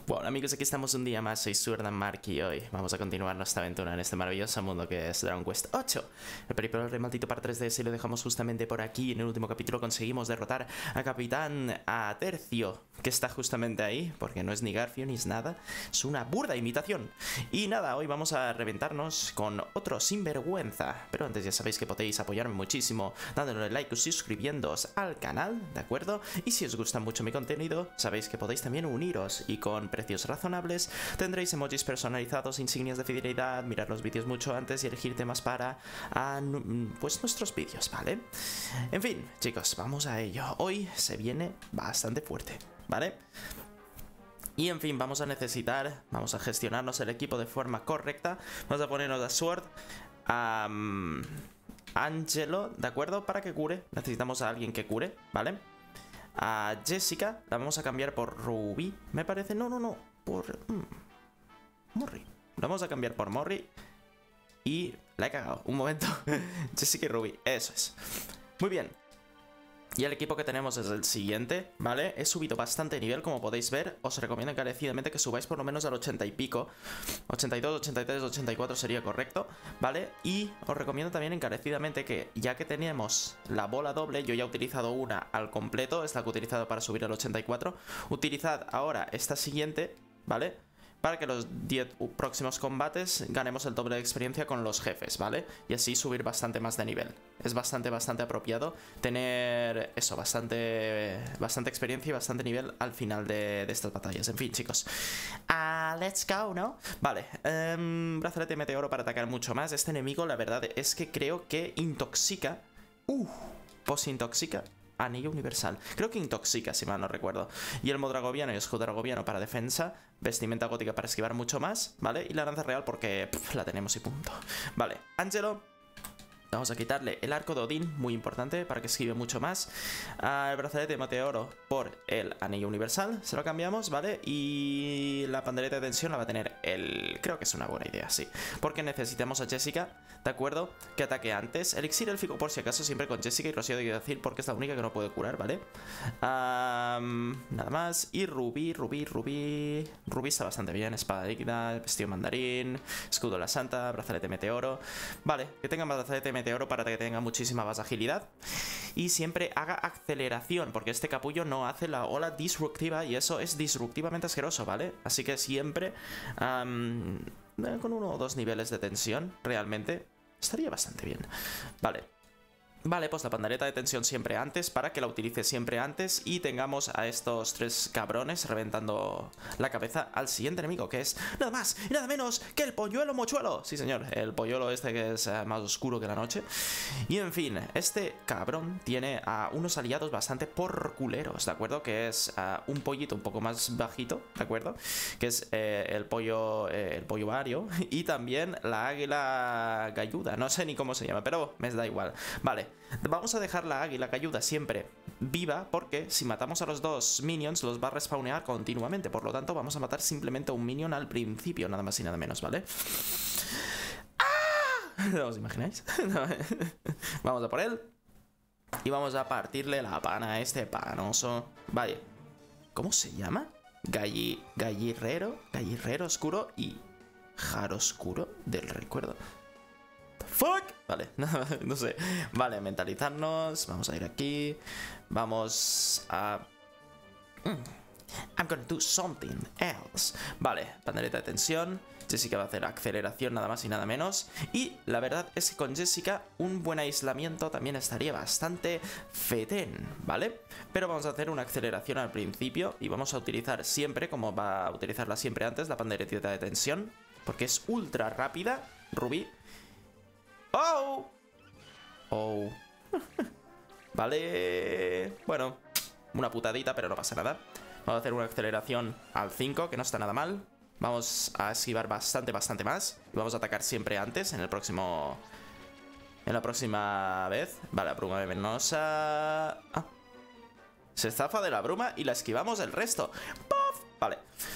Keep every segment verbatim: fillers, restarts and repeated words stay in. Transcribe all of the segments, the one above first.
Bueno amigos, aquí estamos un día más, soy Suerdan y hoy vamos a continuar nuestra aventura en este maravilloso mundo que es Dragon Quest ocho. El periplo del maldito para tres D S lo dejamos justamente por aquí. En el último capítulo conseguimos derrotar a Capitán Atercio, que está justamente ahí, porque no es ni Garfio ni es nada, es una burda imitación. Y nada, hoy vamos a reventarnos con otro sinvergüenza. Pero antes ya sabéis que podéis apoyarme muchísimo dándole like y suscribiéndoos al canal, ¿de acuerdo? Y si os gusta mucho mi contenido, sabéis que podéis también uniros y con precios razonables tendréis emojis personalizados, insignias de fidelidad, mirar los vídeos mucho antes y elegir temas para a, pues nuestros vídeos, ¿vale? En fin, chicos, vamos a ello. Hoy se viene bastante fuerte, ¿vale? Y en fin, vamos a necesitar, vamos a gestionarnos el equipo de forma correcta. Vamos a ponernos a Sword, a um, Angelo, ¿de acuerdo? Para que cure, necesitamos a alguien que cure, ¿vale? A Jessica la vamos a cambiar por Ruby, me parece. No, no, no, por mm, Morri. La vamos a cambiar por Morri. Y la he cagado, un momento. Jessica y Ruby, eso es. Muy bien. Y el equipo que tenemos es el siguiente, ¿vale? He subido bastante nivel, como podéis ver. Os recomiendo encarecidamente que subáis por lo menos al ochenta y pico. ochenta y dos, ochenta y tres, ochenta y cuatro sería correcto, ¿vale? Y os recomiendo también encarecidamente que, ya que tenemos la bola doble, yo ya he utilizado una al completo, es la que he utilizado para subir al ochenta y cuatro. Utilizad ahora esta siguiente, ¿vale? Para que los diez próximos combates ganemos el doble de experiencia con los jefes, ¿vale? Y así subir bastante más de nivel. Es bastante, bastante apropiado tener eso, bastante bastante experiencia y bastante nivel al final de, de estas batallas. En fin, chicos, uh, let's go, ¿no? Vale, um, brazalete meteoro para atacar mucho más. Este enemigo, la verdad es que creo que intoxica. Uh, posintoxica. Anillo universal. Creo que intoxica, si mal no recuerdo. Y el modragoviano y escudo dragoviano para defensa. Vestimenta gótica para esquivar mucho más, ¿vale? Y la lanza real porque pff, la tenemos y punto. Vale, Angelo. Vamos a quitarle el arco de Odín, muy importante, para que esquive mucho más. Uh, el brazalete de meteoro por el anillo universal, se lo cambiamos, ¿vale? Y la pandereta de tensión la va a tener él. Creo que es una buena idea, sí. Porque necesitamos a Jessica, ¿de acuerdo? Que ataque antes. Elixir élfico por si acaso, siempre con Jessica y Rocío de decir porque es la única que no puede curar, ¿vale? Um, nada más. Y Rubí, Rubí, Rubí... Rubí está bastante bien. Espada líquida, vestido mandarín, escudo de la santa, brazalete meteoro. Vale, que tenga más brazalete meteoro Meteoro para que tenga muchísima más agilidad. Y siempre haga aceleración, porque este capullo no hace la ola disruptiva y eso es disruptivamente asqueroso, ¿vale? Así que siempre um, con uno o dos niveles de tensión, realmente estaría bastante bien. Vale. Vale, pues la pandereta de tensión siempre antes, para que la utilice siempre antes y tengamos a estos tres cabrones reventando la cabeza al siguiente enemigo, que es nada más y nada menos que el polluelo mochuelo. Sí, señor, el polluelo este que es uh, más oscuro que la noche. Y en fin, este cabrón tiene a uh, unos aliados bastante porculeros, ¿de acuerdo? Que es uh, un pollito un poco más bajito, ¿de acuerdo? Que es eh, el pollo, eh, el pollo vario y también la águila galluda, no sé ni cómo se llama, pero me da igual. Vale. Vamos a dejar la águila cayuda siempre viva, porque si matamos a los dos minions los va a respawnear continuamente. Por lo tanto vamos a matar simplemente a un minion al principio, nada más y nada menos, ¿vale? ¡Ah! ¿No os imagináis? Vamos a por él y vamos a partirle la pana a este panoso. Vale, ¿cómo se llama? Galli... Gallirrero, Gallirrero oscuro y Jaro oscuro del recuerdo. Fuck. Vale, no sé. Vale, mentalizarnos. Vamos a ir aquí. Vamos a... I'm gonna do something else. Vale, pandereta de tensión. Jessica va a hacer aceleración nada más y nada menos. Y la verdad es que con Jessica un buen aislamiento también estaría bastante fetén, ¿vale? Pero vamos a hacer una aceleración al principio y vamos a utilizar siempre, como va a utilizarla siempre antes, la pandereta de tensión, porque es ultra rápida. Rubí. ¡Oh! ¡Oh! Vale. Bueno, una putadita, pero no pasa nada. Vamos a hacer una aceleración al cinco, que no está nada mal. Vamos a esquivar bastante, bastante más. Y vamos a atacar siempre antes, en el próximo... En la próxima vez. Vale, la bruma venenosa... Ah. Se zafa de la bruma y la esquivamos el resto. ¡Puff! Vale.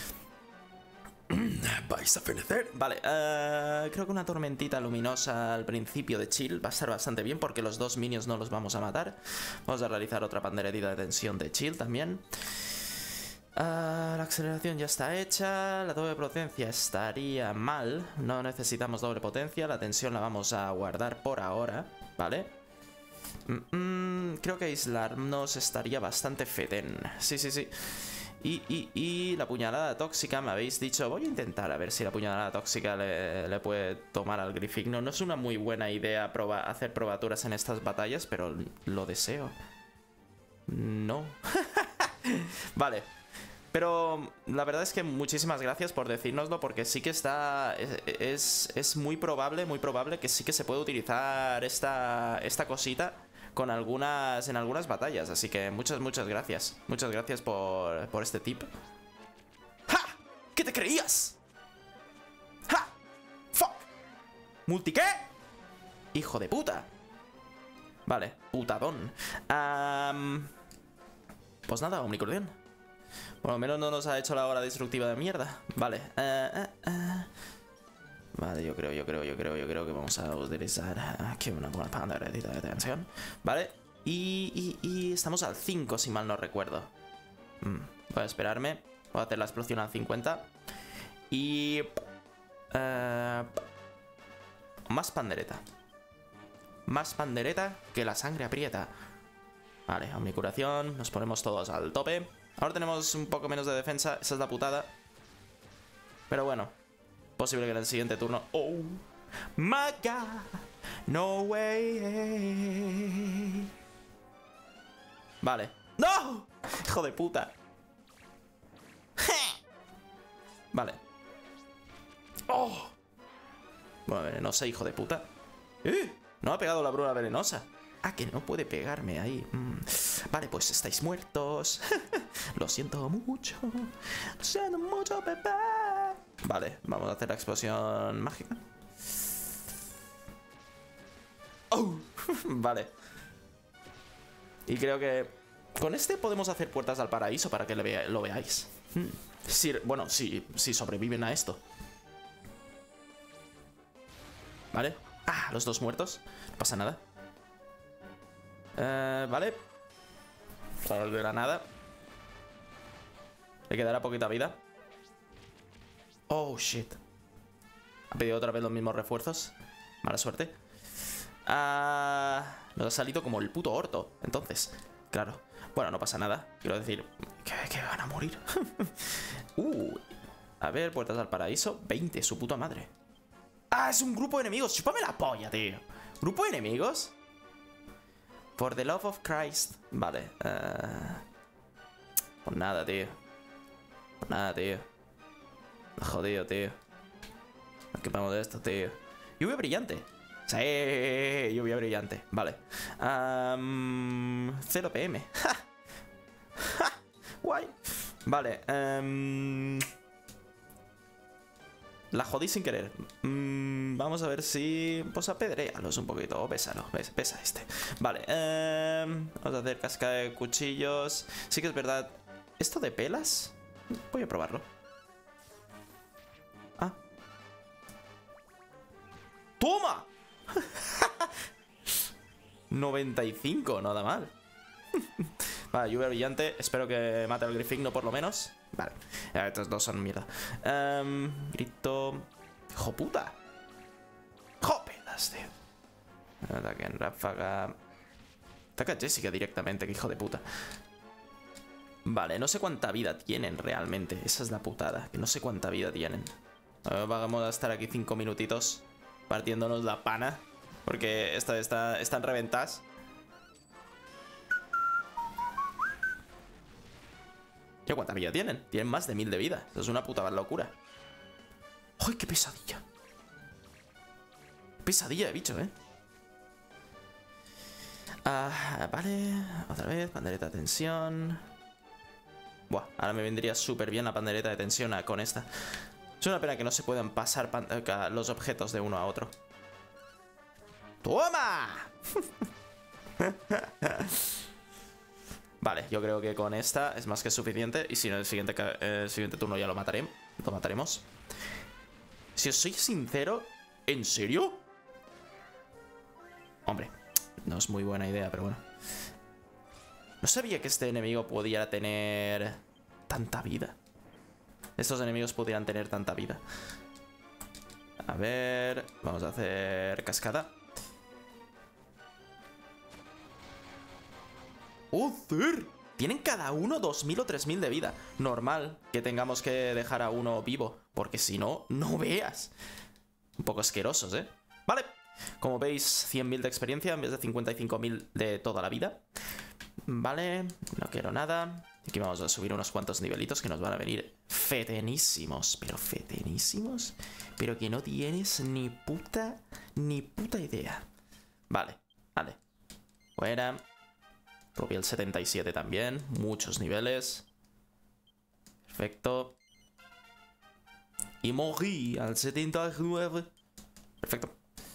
Vais a fenecer. Vale, uh, creo que una tormentita luminosa al principio de chill va a estar bastante bien, porque los dos minions no los vamos a matar. Vamos a realizar otra panderetita de tensión de chill también. Uh, la aceleración ya está hecha. La doble potencia estaría mal. No necesitamos doble potencia. La tensión la vamos a guardar por ahora, ¿vale? Mm -mm, creo que aislarnos estaría bastante fetén. Sí, sí, sí. Y, y, y la puñalada tóxica, me habéis dicho. Voy a intentar a ver si la puñalada tóxica le, le puede tomar al Grifigno. No es una muy buena idea proba hacer probaturas en estas batallas, pero lo deseo. No. Vale. Pero la verdad es que muchísimas gracias por decírnoslo, porque sí que está... Es, es, es muy probable, muy probable que sí que se puede utilizar esta, esta cosita con algunas, en algunas batallas. Así que muchas, muchas gracias. Muchas gracias por, por este tip. ¡Ja! ¿Qué te creías? ¡Ja! ¡Fuck! ¿Multi qué? ¡Hijo de puta! Vale, putadón. Um, pues nada, Omnicordión. Por lo menos no nos ha hecho la hora destructiva de mierda. Vale. Uh, uh, uh. Vale, yo creo, yo creo, yo creo, yo creo que vamos a utilizar aquí una buena panderetita de tensión. Vale. Y, y, y estamos al cinco, si mal no recuerdo. Mm, voy a esperarme. Voy a hacer la explosión al cincuenta. Y... Uh, más pandereta. Más pandereta que la sangre aprieta. Vale, omnicuración. Nos ponemos todos al tope. Ahora tenemos un poco menos de defensa. Esa es la putada. Pero bueno. Posible que en el siguiente turno... ¡Oh! ¡My God! ¡No way! Vale. ¡No! ¡Hijo de puta! Vale. ¡Oh! Bueno, venenosa, hijo de puta. ¡Eh! No ha pegado la bruna venenosa. Ah, que no puede pegarme ahí. Mm. Vale, pues estáis muertos. Lo siento mucho. Lo siento mucho, bebé. Vale, vamos a hacer la explosión mágica. Oh, vale. Y creo que con este podemos hacer puertas al paraíso para que le vea, lo veáis. Hmm. Si, bueno, si, si sobreviven a esto. Vale. Ah, los dos muertos. No pasa nada. Uh, vale. Para de la nada. Le quedará poquita vida. Oh, shit. Ha pedido otra vez los mismos refuerzos. Mala suerte. Uh, nos ha salido como el puto orto. Entonces, claro. Bueno, no pasa nada. Quiero decir que, que van a morir. uh, A ver, puertas al paraíso. veinte, su puta madre. Ah, es un grupo de enemigos. Chúpame la polla, tío. ¿Grupo de enemigos? For the love of Christ. Vale. Uh, pues nada, tío. Pues nada, tío. Jodido, tío. Nos quitamos de esto, tío. Lluvia brillante. Sí, lluvia brillante. Vale. Um, cero P M. ¡Ja! ¡Ja! Guay. Vale. Um, la jodí sin querer. Mm, vamos a ver si... Pues apedréalos un poquito. O bésalo. Besa, besa este. Vale. Um, vamos a hacer cascada de cuchillos. Sí que es verdad. ¿Esto de pelas? Voy a probarlo. Ah. ¡Toma! noventa y cinco, nada mal. Vale, lluvia brillante. Espero que mate al Grifigno por lo menos. Vale, estos dos son mierda. um, Grito. ¡Hijo puta! ¡Jopedas, tío! Ataque en ráfaga. Ataca a Jessica directamente, que hijo de puta. Vale, no sé cuánta vida tienen realmente. Esa es la putada, que no sé cuánta vida tienen. uh, Vamos a estar aquí cinco minutitos partiéndonos la pana, porque esta, esta, están reventadas. ¿Qué cuánta vida tienen? Tienen más de mil de vida. Eso es una puta locura. ¡Ay, qué pesadilla! Pesadilla de bicho, ¿eh? Ah, vale. Otra vez, pandereta de tensión. Buah, ahora me vendría súper bien la pandereta de tensión con esta. Es una pena que no se puedan pasar los objetos de uno a otro. ¡Toma! Vale, yo creo que con esta es más que suficiente. Y si no, el siguiente, el siguiente turno ya lo mataré, lo mataremos. Si os soy sincero, ¿en serio? Hombre, no es muy buena idea, pero bueno. No sabía que este enemigo pudiera tener tanta vida. Estos enemigos pudieran tener tanta vida. A ver... Vamos a hacer cascada. ¡Joder! Tienen cada uno dos mil o tres mil de vida. Normal que tengamos que dejar a uno vivo, porque si no, no veas. Un poco asquerosos, ¿eh? Vale. Como veis, cien mil de experiencia en vez de cincuenta y cinco mil de toda la vida. Vale, no quiero nada. Aquí vamos a subir unos cuantos nivelitos que nos van a venir fetenísimos. Pero fetenísimos. Pero que no tienes ni puta, ni puta idea. Vale, vale. Fuera. Rompí el setenta y siete también. Muchos niveles. Perfecto. Y morí al setenta y nueve. Perfecto.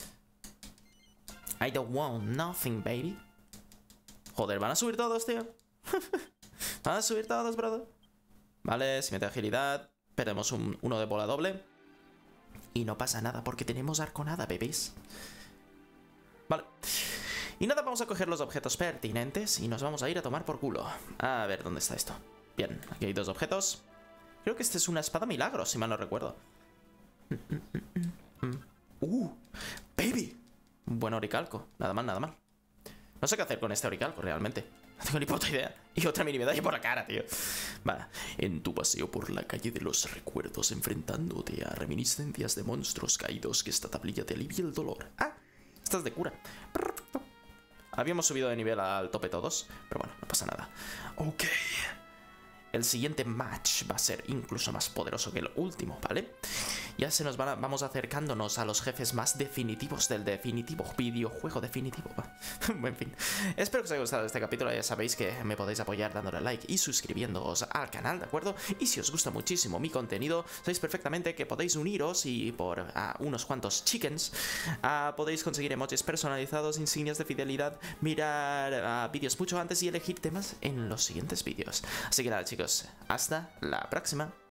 I don't want nothing, baby. Joder, ¿van a subir todos, tío? ¿Van a subir todos, brother? Vale, si mete agilidad. Perdemos un, uno de bola doble. Y no pasa nada porque tenemos arconada, bebés. Vale. Y nada, vamos a coger los objetos pertinentes y nos vamos a ir a tomar por culo. A ver, ¿dónde está esto? Bien, aquí hay dos objetos. Creo que este es una espada milagro, si mal no recuerdo. ¡Uh! ¡Baby! Un buen oricalco. Nada mal, nada mal. No sé qué hacer con este oricalco, realmente. No tengo ni puta idea. Y otra mini medalla por la cara, tío. Vale. En tu paseo por la calle de los recuerdos, enfrentándote a reminiscencias de monstruos caídos, que esta tablilla te alivia el dolor. Ah, esta es de cura. Habíamos subido de nivel al tope todos, pero bueno, no pasa nada. Ok. El siguiente match va a ser incluso más poderoso que el último, ¿vale? Ya se nos van a, vamos acercándonos a los jefes más definitivos del definitivo videojuego definitivo. En fin, espero que os haya gustado este capítulo. Ya sabéis que me podéis apoyar dándole a like y suscribiéndoos al canal, ¿de acuerdo? Y si os gusta muchísimo mi contenido, sabéis perfectamente que podéis uniros y por uh, unos cuantos chickens uh, podéis conseguir emojis personalizados, insignias de fidelidad, mirar uh, vídeos mucho antes y elegir temas en los siguientes vídeos. Así que nada, chicos, hasta la próxima.